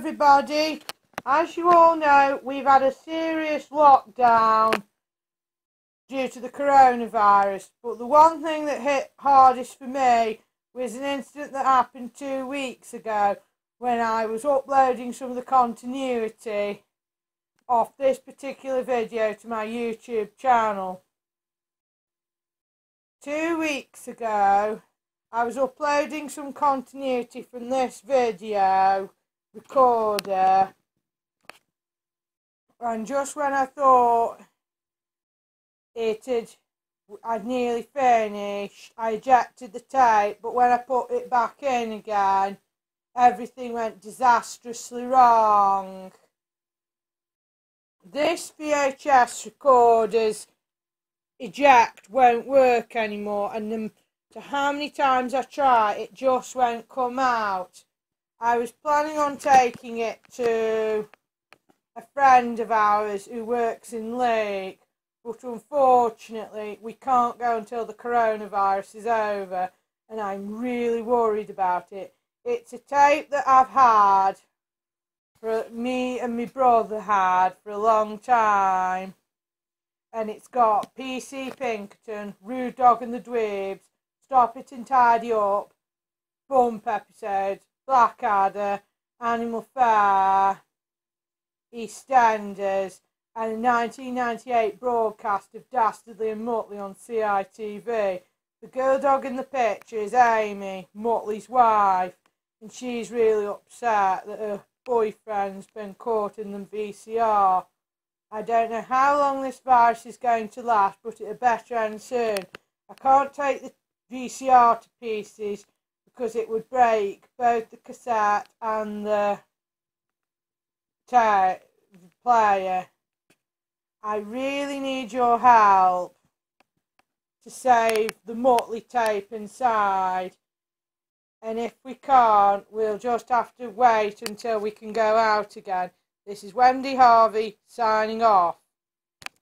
everybody. As you all know, we've had a serious lockdown due to the coronavirus, but the one thing that hit hardest for me was an incident that happened 2 weeks ago when I was uploading some of the continuity of this particular video to my YouTube channel. 2 weeks ago, I was uploading some continuity from this video recorder, and just when I thought I'd nearly finished, I ejected the tape, but when I put it back in again, everything went disastrously wrong. This VHS recorder's eject won't work anymore, and no matter how many times I try, it just won't come out. I was planning on taking it to a friend of ours who works in Leek, but unfortunately we can't go until the coronavirus is over, and I'm really worried about it. It's a tape that I've had, me and my brother had, for a long time, and it's got PC Pinkerton, Rude Dog and the Dweebs, Stop It and Tidy Up, Bump Episode, Blackadder, Animal Fair, EastEnders, and a 1998 broadcast of Dastardly and Muttley on CITV. The girl dog in the picture is Amy, Muttley's wife, and she's really upset that her boyfriend's been caught in the VCR. I don't know how long this virus is going to last, but it'll better end soon. I can't take the VCR to pieces because it would break both the cassette and the player. I really need your help to save the Muttley tape inside, and if we can't, we'll just have to wait until we can go out again. This is Wendy Harvey signing off.